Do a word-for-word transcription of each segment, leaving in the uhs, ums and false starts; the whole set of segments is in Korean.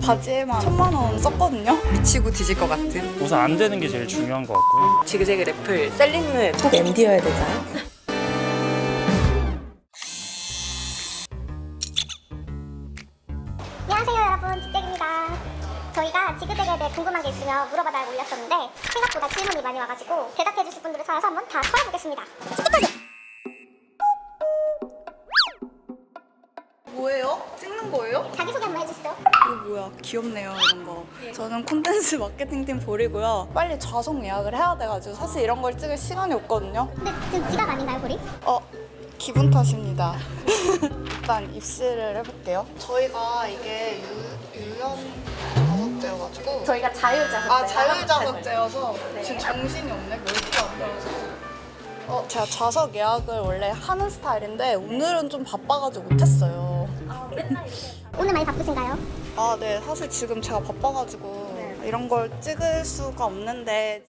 바지에만 천만 원 썼거든요. 미치고 뒤질 것 같은. 우선 안 되는 게 제일 중요한 것 같고요. 지그재그 래플 셀린은 꼭 엠디여야 되잖아. 안녕하세요 여러분, 직잭입니다. 저희가 지그재그에 대해 궁금한 게 있으면 물어봐달라고 올렸었는데 생각보다 질문이 많이 와가지고 대답해 주실 분들을 찾아서 한번 다 찾아보겠습니다. 뭐예요? 찍는 거예요? 자기소개 한번 해주시죠. 이거 뭐야, 귀엽네요 이런 거. 저는 콘텐츠 마케팅팀 볼이고요. 빨리 좌석 예약을 해야 돼가지고 사실 이런 걸 찍을 시간이 없거든요. 근데 지금 지각 아닌가요, 볼이? 어, 기분 탓입니다. 일단 입시를 해볼게요. 저희가 이게 유, 유연 자석제여가지고 저희가 자율자석제. 아, 자율자석제여서 네. 지금 정신이 없네. 멀티가 안 돼서. 어, 제가 좌석 예약을 원래 하는 스타일인데 오늘은 좀 바빠가지고 못했어요. 아, 맨날 이렇게. 오늘 많이 바쁘신가요? 아, 네. 사실 지금 제가 바빠가지고 네. 이런 걸 찍을 수가 없는데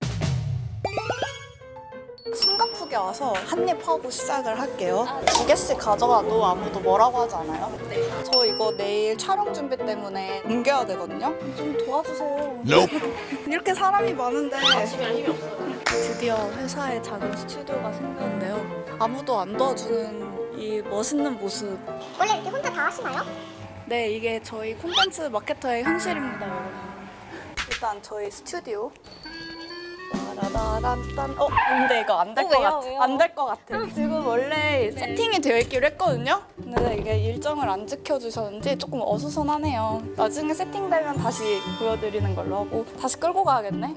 숨가쁘게 와서 한입 하고 시작을 할게요. 아, 네. 두 개씩 가져가도 아무도 뭐라고 하지 않아요? 네. 저 이거 내일 촬영 준비 때문에 옮겨야 되거든요. 좀 도와주세요. Nope. 이렇게 사람이 많은데 아시면 힘이 없어요. 드디어 회사에 작은 스튜디오가 생겼는데요. 아무도 안 도와주는 이 멋있는 모습. 원래 이렇게 혼자 다 하시나요? 네, 이게 저희 콘텐츠 마케터의 현실입니다, 여러분. 일단 저희 스튜디오. 따라라란딴. 어, 근데 이거 안 될 것 같아. 안 될 것 같아. 지금 원래 네. 세팅이 되어 있기로 했거든요. 근데 이게 일정을 안 지켜주셨는지 조금 어수선하네요. 나중에 세팅되면 다시 보여드리는 걸로 하고 다시 끌고 가야겠네.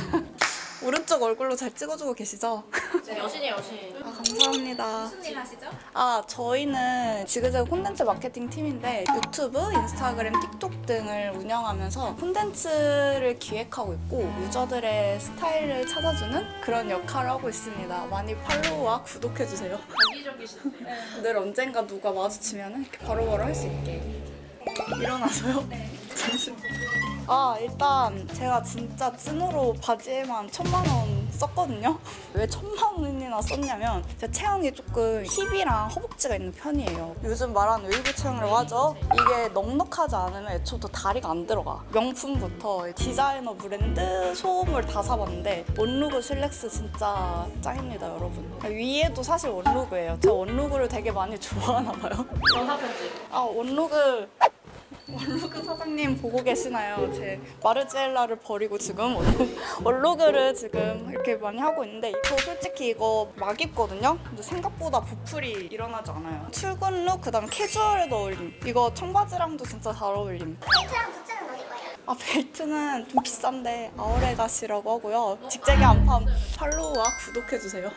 오른쪽 얼굴로 잘 찍어주고 계시죠? 네, 여신이에요, 여신. 아, 감사합니다. 무슨 일 하시죠? 아, 저희는 지그재그 콘텐츠 마케팅 팀인데 유튜브, 인스타그램, 틱톡 등을 운영하면서 콘텐츠를 기획하고 있고 유저들의 스타일을 찾아주는 그런 역할을 하고 있습니다. 많이 팔로우와 구독해주세요. 단기적이시네. 늘 언젠가 누가 마주치면 이렇게 바로바로 할 수 있게. 일어나서요? 네. 잠시만. 아, 일단 제가 진짜 찐으로 바지에만 천만 원 썼거든요? 왜 천만 원이나 썼냐면 제 체형이 조금 힙이랑 허벅지가 있는 편이에요. 요즘 말하는 웨이브 체형이라고 하죠? 이게 넉넉하지 않으면 애초부터 다리가 안 들어가. 명품부터 디자이너 브랜드, 소음을 다 사봤는데 원루그 슬랙스 진짜 짱입니다, 여러분. 위에도 사실 원루그예요. 제가 원루그를 되게 많이 좋아하나 봐요. 영상 편집. 아, 원루그 원로그 사장님 보고 계시나요? 제 마르지엘라를 버리고 지금 원로그를 지금 이렇게 많이 하고 있는데 저 솔직히 이거 막 입거든요? 근데 생각보다 보풀이 일어나지 않아요. 출근 룩, 그 다음에 캐주얼에도 어울림. 이거 청바지랑도 진짜 잘 어울림. 벨트랑 부츠는 어디 거예요? 아, 벨트는 좀 비싼데 아우레가시라고 하고요. 직제기 안팜 팔로우와 구독해주세요.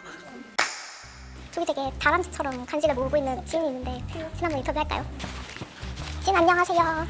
저기 되게 다람쥐처럼 간식을 모으고 있는 지훈이 있는데 진 한번 인터뷰할까요? 진 안녕하세요.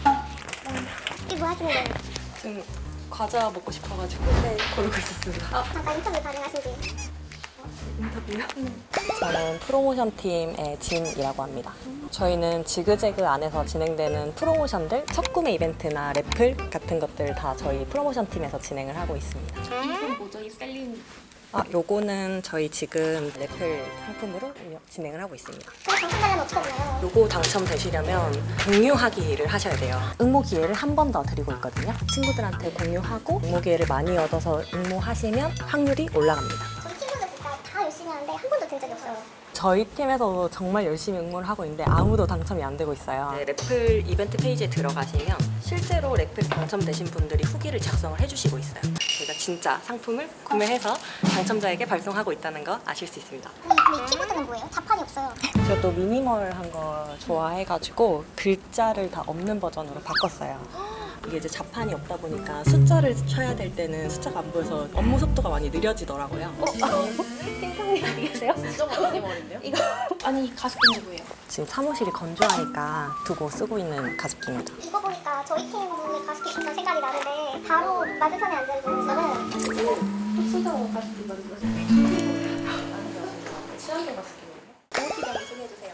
이 뭐 하시는 거예요? 지금 과자 먹고 싶어가지고 네. 고르고 있었습니다. 어, 잠깐 인터뷰 가능하신지. 인터뷰요? 음. 저는 프로모션 팀의 진이라고 합니다. 저희는 지그재그 안에서 진행되는 프로모션들, 첫 구매 이벤트나 래플 같은 것들 다 저희 프로모션 팀에서 진행을 하고 있습니다. 이건 뭐죠? 이 셀린. 아, 요거는 저희 지금 래플 상품으로 진행을 하고 있습니다. 그럼 당첨되려면 어떻게 되나요? 요거 당첨되시려면 공유하기를 하셔야 돼요. 응모 기회를 한 번 더 드리고 있거든요. 친구들한테 공유하고 응모 기회를 많이 얻어서 응모하시면 확률이 올라갑니다. 저희 친구들 진짜 다 열심히 하는데 한 번도 된 적이 없어요. 저희 팀에서도 정말 열심히 응모를 하고 있는데 아무도 당첨이 안 되고 있어요. 네, 래플 이벤트 페이지에 들어가시면 실제로 래플 당첨되신 분들이 후기를 작성을 해주시고 있어요. 저희가 진짜 상품을 구매해서 당첨자에게 발송하고 있다는 거 아실 수 있습니다. 근데, 근데 이 키보드는 뭐예요? 자판이 없어요. 제가 또 미니멀한 거 좋아해가지고 글자를 다 없는 버전으로 바꿨어요. 이게 이제 자판이 없다 보니까 숫자를 쳐야 될 때는 숫자가 안 보여서 업무 속도가 많이 느려지더라고요. 어? 팀장님 어디 계세요? 진짜 많이 머리인데요? 이거 아니 가습기 누구예요? 지금 사무실이 건조하니까 두고 쓰고 있는 가습기입니다. 이거 보니까 저희 팀 분의 가습기 진짜 색깔이 나는데 바로 맞은편에 앉아있는 저는 순서 가습기 만들었어요. 취향의 가습기예요? 오티장 소개해주세요.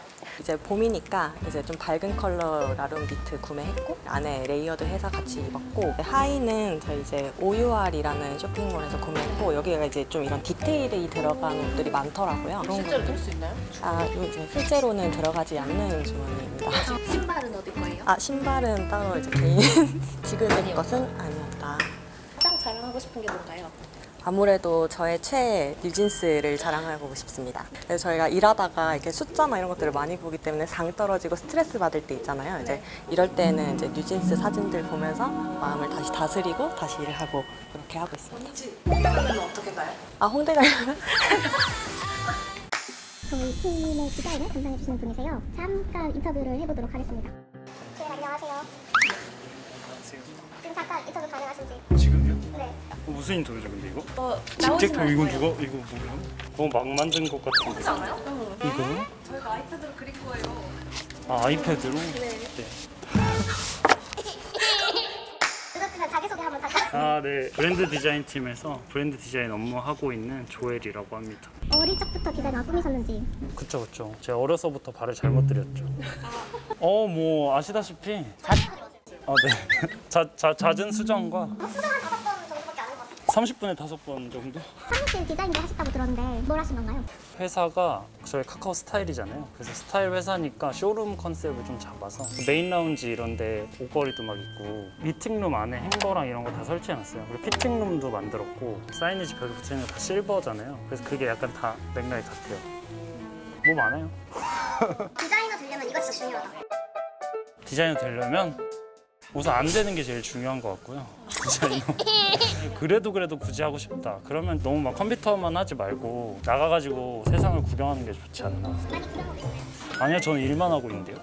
이제 봄이니까 이제 좀 밝은 컬러 라룸 니트 구매했고 안에 레이어드 해서 같이 입었고 하의는 저희 이제 오유알이라는 쇼핑몰에서 구매했고 여기가 이제 좀 이런 디테일이 들어간 옷들이 많더라고요. 실제로 들 수 있나요? 아, 이제 실제로는 들어가지 않는 주머니입니다. 신발은 어디 거예요? 아, 신발은 따로 이제 개인 지그재 것은 아니었다. 가장 자랑하고 싶은 게 뭔가요? 아무래도 저의 최애 뉴진스를 자랑하고 싶습니다. 그래서 저희가 일하다가 이렇게 숫자나 이런 것들을 많이 보기 때문에 상 떨어지고 스트레스 받을 때 있잖아요. 이제 이럴 때는 이제 뉴진스 사진들 보면서 마음을 다시 다스리고 다시 일을 하고 그렇게 하고 있습니다. 홍대 가면 어떻게 가요? 아, 홍대 가려면? 저희 팀의 디자인을 담당해주시는 분이세요. 잠깐 인터뷰를 해보도록 하겠습니다. 네, 안녕하세요. 지금 잠깐 인터뷰 가능하신지? 지금요? 네. 어, 무슨 인터뷰죠 근데 이거? 어, 직접 이거 누가 이거 뭐야? 그거 막 만든 것 같은데. 그렇지 않아요? 이거? 저희가 아이패드로 그린 거예요. 아 아이패드로? 네. 늦었지만 자기소개 한번 잠깐. 아 네. 브랜드 디자인 팀에서 브랜드 디자인 업무하고 있는 조엘이라고 합니다. 어릴 적부터 디자인을 꾸미셨는지? 그쵸 그쵸. 제가 어려서부터 발을 잘못 들였죠. 어 뭐 아시다시피. 아 네. 자, 자, 잦은 수정과 어, 수정 한 다섯 번 정도밖에 안 해봤어요. 삼십 분에 다섯 번 정도? 사무실 디자인도 하셨다고 들었는데 뭘 하신 건가요? 회사가 저희 카카오 스타일이잖아요. 그래서 스타일 회사니까 쇼룸 컨셉을 좀 잡아서 메인 라운지 이런 데 옷걸이도 막 있고 미팅룸 안에 행거랑 이런 거 다 설치해놨어요. 그리고 피팅룸도 만들었고 사이니지 벽에 붙여있는 거 다 실버잖아요. 그래서 그게 약간 다 맥락이 같아요. 뭐 많아요. 디자이너 되려면 이거 진짜 중요하다. 디자이너 되려면 우선 안 되는 게 제일 중요한 것 같고요. 디자이너. 그래도 그래도 굳이 하고 싶다. 그러면 너무 막 컴퓨터만 하지 말고 나가가지고 세상을 구경하는 게 좋지 않나. 많이 구경하고 있나요? 아니요, 저는 일만 하고 있는데요.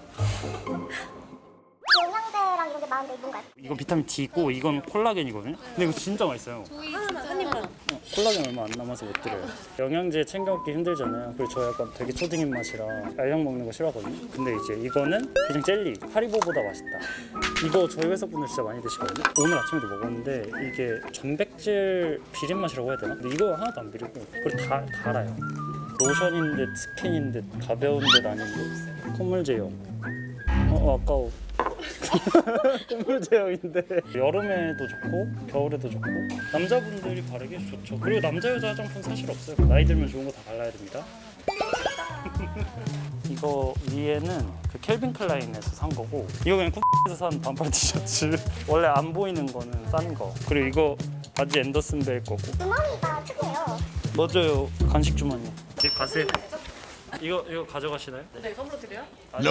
영양제랑 이런 게 많은데 뭔가요? 이건 비타민 D고 이건 콜라겐이거든요. 근데 이거 진짜 맛있어요. 한 입만. 어, 콜라겐 얼마 안 남아서 못 드려요. 영양제 챙겨 먹기 힘들잖아요. 그리고 저 약간 되게 초딩 입맛이라 알약 먹는 거 싫어하거든요. 근데 이제 이거는 그냥 젤리. 하리보보다 맛있다. 이거 저희 회사 분들 진짜 많이 드시거든요. 오늘 아침에도 먹었는데 이게 단백질 비린 맛이라고 해야 되나? 근데 이거 하나도 안 비리고 그리고 다 달아요. 로션인 듯 스킨인 듯 가벼운 듯 아닌 듯 콧물 제형. 어, 어 아까워. 콧물 제형인데 여름에도 좋고 겨울에도 좋고 남자분들이 바르기 좋죠. 그리고 남자 여자 화장품 사실 없어요. 나이 들면 좋은 거 다 발라야 됩니다. 이거 위에는 그 켈빈 클라인에서 산 거고 이거 그냥 쿠팡에서 산 반팔 티셔츠. 원래 안 보이는 거는 싼 거. 그리고 이거 바지 앤더슨 벨 거고. 주머니가 특이해요. 맞아요. 간식 주머니. 이제 가세요. 이거 이거 가져가시나요? 네, 선물로 드려요?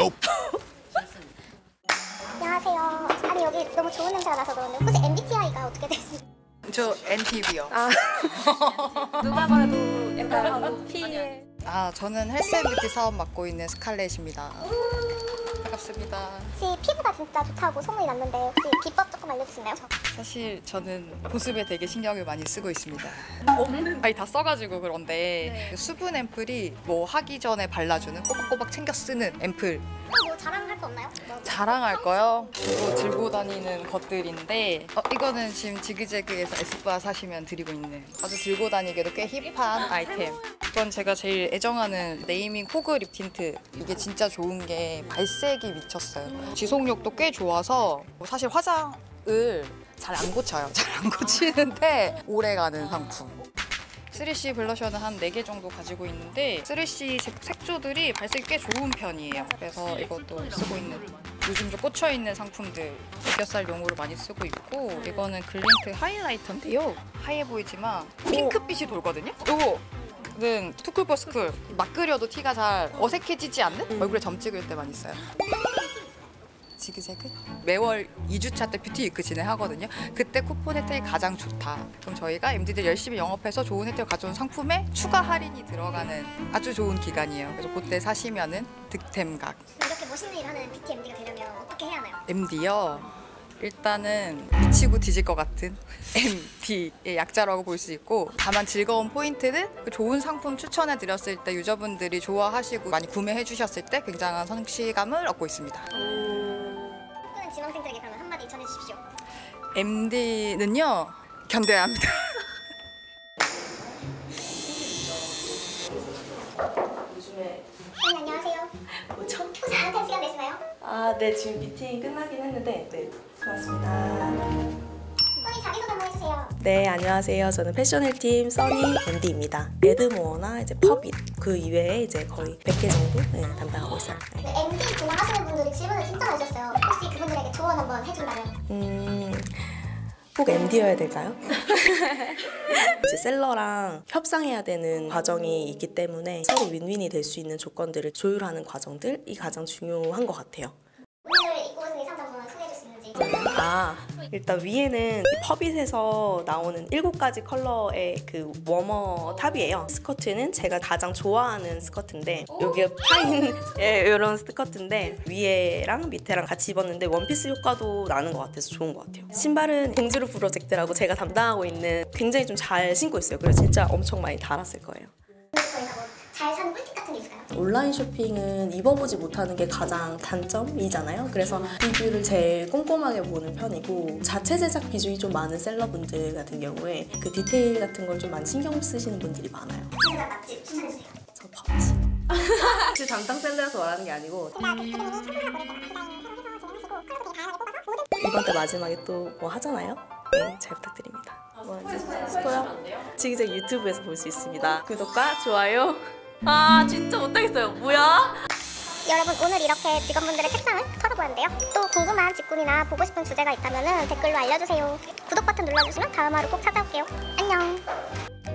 안녕하세요. 아니 여기 너무 좋은 냄새가 나서 그런데 혹시 엠비티아이가 어떻게 되시나요? 저 엔티비요. 아. 누가 봐도 약간 피해. 아, 저는 헬스 앤 뷰티 사업 맡고 있는 스칼렛입니다. 반갑습니다. 혹시 피부가 진짜 좋다고 소문이 났는데 혹시 비법 조금 알려주시나요? 사실 저는 보습에 되게 신경을 많이 쓰고 있습니다. 없는 아니 다 써가지고 그런데 네. 수분 앰플이 뭐 하기 전에 발라주는 꼬박꼬박 챙겨 쓰는 앰플. 뭐 자랑할 거 없나요? 자랑할 거요? 이거 들고 다니는 것들인데 어, 이거는 지금 지그재그에서 에스쁘아 사시면 드리고 있는 아주 들고 다니기에도 꽤 힙한 아이템. 이건 제가 제일 애정하는 네이밍 호그 립 틴트. 이게 진짜 좋은 게 발색이 미쳤어요. 지속력도 꽤 좋아서 사실 화장을 잘 안 고쳐요. 잘 안 고치는데 오래가는 상품. 쓰리씨 블러셔는 한 네 개 정도 가지고 있는데 쓰리씨 색조들이 발색이 꽤 좋은 편이에요. 그래서 이것도 쓰고 있는 요즘 좀 꽂혀있는 상품들 애교살용으로 많이 쓰고 있고 이거는 글린트 하이라이터인데요. 하얘 보이지만 핑크빛이 돌거든요. 이거는 투쿨포스쿨 막 그려도 티가 잘 어색해지지 않는 얼굴에 점 찍을 때 많이 써요. 지그재그? 매월 이 주차 때 뷰티 위크 진행하거든요. 그때 쿠폰 혜택이 가장 좋다. 그럼 저희가 엠디들 열심히 영업해서 좋은 혜택을 가져온 상품에 추가 할인이 들어가는 아주 좋은 기간이에요. 그래서 그때 사시면은 득템각. 이렇게 멋있는 일 하는 뷰티 엠디가 되려면 어떻게 해야 하나요? 엠디요. 일단은 미치고 뒤질 것 같은 엠디의 약자라고 볼 수 있고 다만 즐거운 포인트는 좋은 상품 추천해 드렸을 때 유저분들이 좋아하시고 많이 구매해 주셨을 때 굉장한 성취감을 얻고 있습니다. 꿈꾸는 지망생들에게 그러면 한마디 전해주십시오. 엠디는요 견뎌야 합니다. 요즘에 선생님 안녕하세요. 뭐 첫? 혹시 네, 지금 미팅 끝나긴 했는데 네, 수고하셨습니다. 써니 자기소개 한번 해주세요. 네, 안녕하세요. 저는 패셔널팀 써니 엠디입니다. 에드모어나 이제 펍잇 그 이외에 이제 거의 백 개 정도 네, 담당하고 있어요. 네. 네, 엠디 진행하시는 분들이 질문을 진짜 많이 주셨어요. 혹시 그분들에게 조언 한번 해준다면? 음, 꼭 엠디여야 될까요? 이제 셀러랑 협상해야 되는 과정이 있기 때문에 서로 윈윈이 될 수 있는 조건들을 조율하는 과정들이 가장 중요한 것 같아요. 오늘 입고 오신 의상 한번 소개해 줄 수 있는지. 아, 일단 위에는 펍잇에서 나오는 일곱 가지 컬러의 그 워머 탑이에요. 스커트는 제가 가장 좋아하는 스커트인데 여기에 파인 예, 이런 스커트인데 위에랑 밑에랑 같이 입었는데 원피스 효과도 나는 것 같아서 좋은 것 같아요. 신발은 공주루 프로젝트라고 제가 담당하고 있는 굉장히 좀 잘 신고 있어요. 그래서 진짜 엄청 많이 달았을 거예요. 저희가 뭐 잘 사는 꿀팁 같은 게 있을까요? 온라인 쇼핑은 입어보지 못하는 게 가장 단점이잖아요. 그래서 리뷰를 제일 꼼꼼하게 보는 편이고 자체 제작 비중이 좀 많은 셀러분들 같은 경우에 그 디테일 같은 걸 좀 많이 신경 쓰시는 분들이 많아요. 제작 맛집 추천해주세요. 저 펍잇. 혹시 담당 셀러라서 말하는 게 아니고 이번 때 마지막에 또 뭐 하잖아요. 네, 잘 부탁드립니다. 뭐 스포요? 지그재 유튜브에서 볼 수 있습니다. 구독과 좋아요. 아 진짜 못하겠어요. 뭐야? 여러분 오늘 이렇게 직원분들의 책상을 털어보았는데요. 또 궁금한 직군이나 보고 싶은 주제가 있다면 댓글로 알려주세요. 구독 버튼 눌러주시면 다음 화로 꼭 찾아올게요. 안녕.